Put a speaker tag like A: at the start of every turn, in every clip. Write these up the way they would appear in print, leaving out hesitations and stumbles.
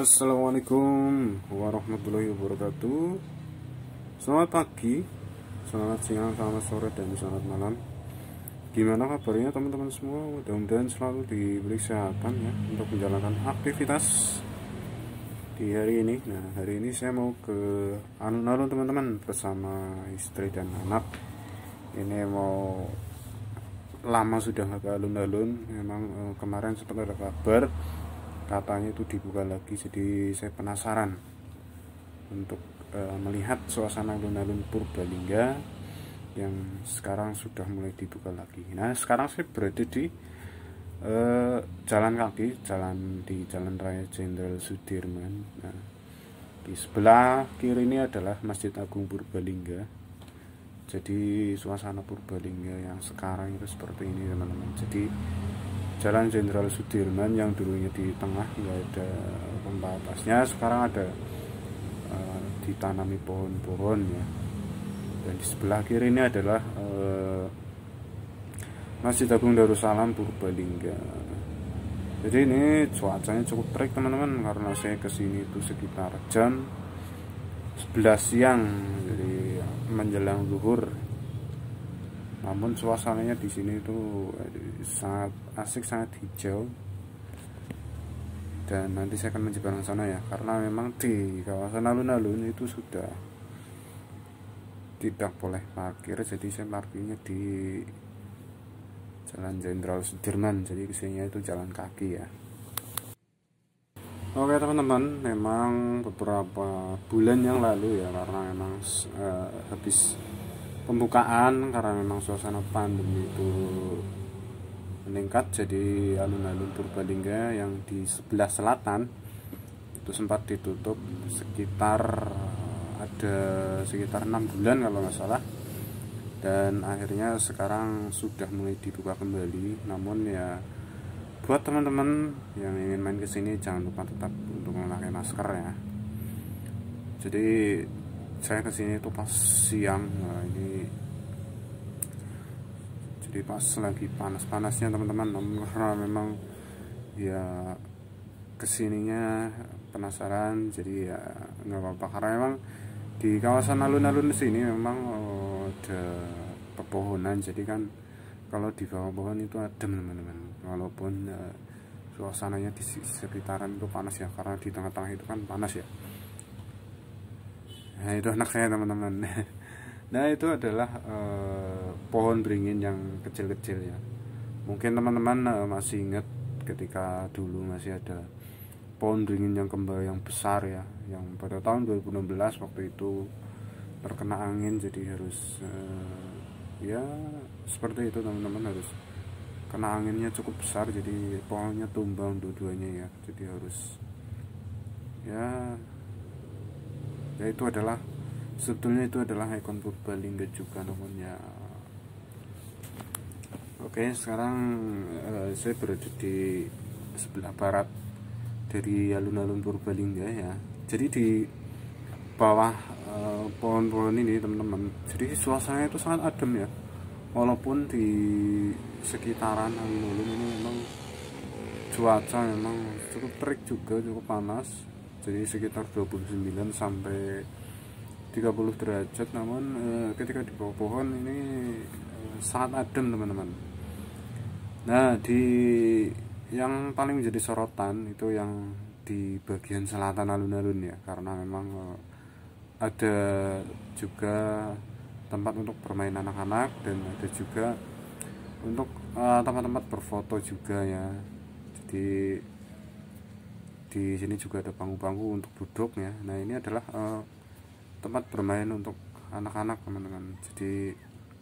A: Assalamualaikum warahmatullahi wabarakatuh. Selamat pagi, selamat siang, selamat sore, dan selamat malam. Gimana kabarnya teman-teman semua? Mudah-mudahan selalu diberi kesehatan ya untuk menjalankan aktivitas di hari ini. Nah, hari ini saya mau ke alun-alun teman-teman bersama istri dan anak. Ini mau lama sudah nggak ke alun-alun. Memang kemarin sempat ada kabar katanya itu dibuka lagi, jadi saya penasaran untuk melihat suasana alun-alun Purbalingga yang sekarang sudah mulai dibuka lagi. Nah, sekarang saya berada di jalan kaki, di Jalan Raya Jenderal Sudirman. Nah, di sebelah kiri ini adalah Masjid Agung Purbalingga. Jadi suasana Purbalingga yang sekarang itu seperti ini teman-teman. Jadi Jalan Jenderal Sudirman yang dulunya di tengah nggak ada pembatasnya, sekarang ada ditanami pohon-pohon ya. Dan di sebelah kiri ini adalah Masjid Agung Darussalam Purbalingga. Jadi ini cuacanya cukup terik teman-teman, karena saya kesini itu sekitar jam 11 siang, jadi menjelang zuhur. Namun suasananya di sini itu sangat asik, sangat hijau. Dan nanti saya akan menyeberang sana ya, karena memang di kawasan alun-alun itu sudah tidak boleh parkir, jadi saya parkirnya di Jalan Jenderal Sudirman, jadi kesininya itu jalan kaki ya. Oke teman-teman, memang beberapa bulan yang lalu ya, karena memang habis pembukaan, karena memang suasana pandemi itu meningkat, jadi alun-alun Purbalingga yang di sebelah selatan itu sempat ditutup sekitar 6 bulan kalau nggak salah, dan akhirnya sekarang sudah mulai dibuka kembali. Namun ya buat teman-teman yang ingin main kesini jangan lupa tetap untuk memakai masker ya. Jadi saya kesini itu pas siang. Nah, ini jadi pas lagi panas-panasnya teman-teman. Namun karena memang ya kesininya penasaran, jadi ya nggak apa-apa, karena memang di kawasan alun-alun sini memang ada pepohonan, jadi kan kalau di bawah pohon itu adem teman-teman, walaupun suasananya di sekitaran itu panas ya, karena di tengah-tengah itu kan panas ya. Nah, itu anak saya teman-teman. Nah, itu adalah pohon beringin yang kecil-kecil ya. Mungkin teman-teman masih ingat ketika dulu masih ada pohon beringin yang kembar yang besar ya, yang pada tahun 2016 waktu itu terkena angin, jadi harus ya seperti itu teman-teman, harus kena anginnya cukup besar, jadi pohonnya tumbang dua-duanya ya, jadi harus ya itu adalah sebetulnya itu adalah ikon Purbalingga juga namanya. Oke, sekarang saya berada di sebelah barat dari alun-alun Purbalingga ya. Jadi di bawah pohon-pohon ini teman-teman, jadi suasananya itu sangat adem ya, walaupun di sekitaran alun-alun ini memang cuaca memang cukup terik juga, cukup panas, jadi sekitar 29 sampai 30 derajat. Namun ketika di bawah pohon ini sangat adem teman-teman. Nah, di yang paling menjadi sorotan itu yang di bagian selatan alun-alun ya, karena memang ada juga tempat untuk bermain anak-anak, dan ada juga untuk tempat-tempat berfoto juga ya. Jadi di sini juga ada bangku-bangku untuk duduk ya. Nah, ini adalah tempat bermain untuk anak-anak teman-teman. Jadi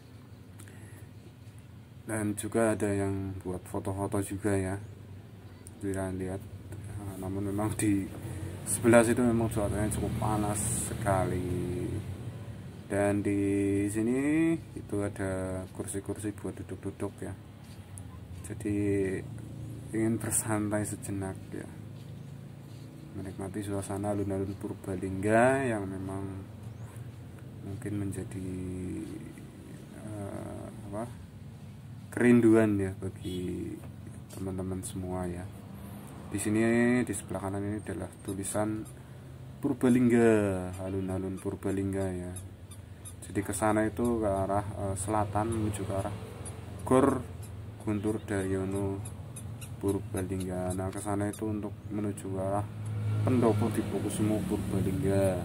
A: dan juga ada yang buat foto-foto juga ya, bisa lihat. Namun memang di sebelah situ memang cuacanya cukup panas sekali, dan di sini itu ada kursi-kursi buat duduk-duduk ya, jadi ingin bersantai sejenak ya, menikmati suasana alun-alun Purbalingga yang memang mungkin menjadi kerinduan ya bagi teman-teman semua ya. Di sini di sebelah kanan ini adalah tulisan Purbalingga, alun-alun Purbalingga ya. Jadi ke sana itu ke arah selatan menuju ke arah Gor Guntur Daryono Purbalingga. Nah, ke sana itu untuk menuju ke arah Pendopo Dipokusumo Purbalingga.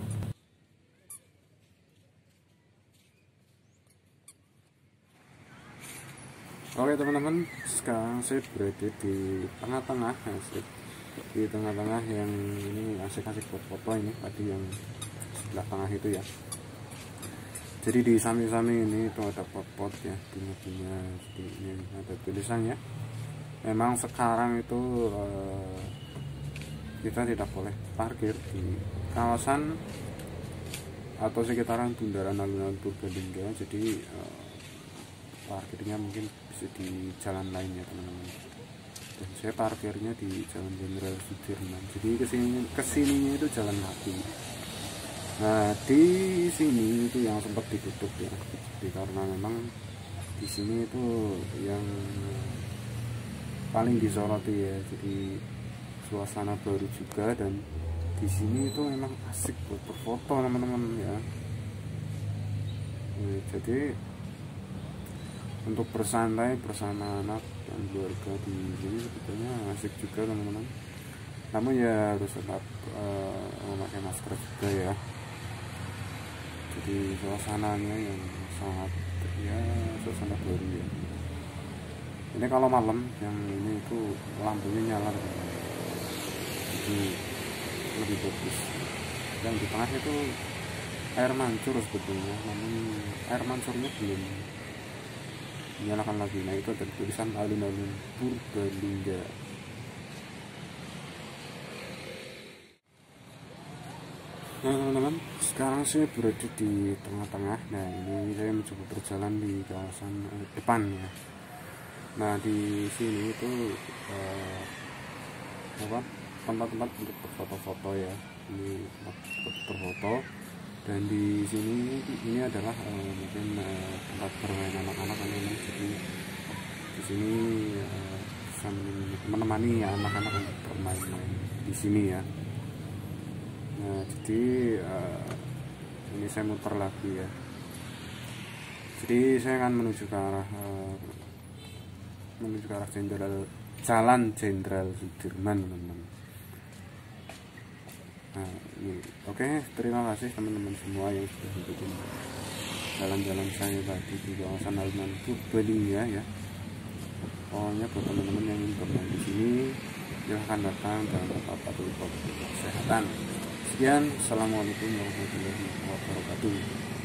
A: Oke teman-teman, sekarang saya berada di tengah-tengah ya, di tengah-tengah yang ini asik-asik buat foto ini tadi yang sebelah tengah itu ya. Jadi di samping-samping ini itu ada pot-pot ya, bunga-bunga ini ada tulisannya. Memang sekarang itu kita tidak boleh parkir di kawasan atau sekitaran bundaran alun-alun Purbalingga. Jadi parkirnya mungkin bisa di jalan lain ya teman-teman. Dan saya parkirnya di Jalan Jenderal Sudirman. Jadi kesininya itu jalan kaki. Nah, di sini itu yang sempat ditutup ya. Jadi karena memang di sini itu yang paling disoroti ya. Jadi suasana baru juga, dan di sini itu memang asik buat berfoto teman-teman ya. Nah, jadi untuk bersantai bersama anak dan keluarga di sini sebetulnya asik juga teman-teman. Namun ya harus tetap memakai masker juga ya. Jadi suasananya yang sangat ya, suasana baru ya. Ini kalau malam yang ini itu lampunya nyala teman-teman. Jadi lebih bagus. Yang di tengah itu air mancur sebetulnya, namun air mancurnya belum menyalakan lagi. Nah, itu ada tulisan alun-alun Purbalingga. Nah teman-teman, sekarang saya berada di tengah-tengah. Nah, ini saya mencoba berjalan di kawasan depan ya. Nah, di sini itu tempat-tempat untuk berfoto-foto ya. Ini tempat berfoto. Dan di sini ini adalah mungkin tempat bermain anak-anak teman-teman. Jadi di sini bisa menemani anak-anak untuk bermain-main di sini ya. Nah, jadi ini saya muter lagi ya. Jadi saya akan menuju ke arah Jalan Jenderal Sudirman teman-teman. Nah, ini oke, terima kasih teman-teman semua yang sudah mengikuti jalan-jalan saya tadi di kawasan alun-alun Purbalingga ya. Pokoknya buat teman-teman yang ingin bermain di sini, silahkan datang dan tetap patuhi protokol kesehatan. Sekian, assalamualaikum warahmatullahi wabarakatuh.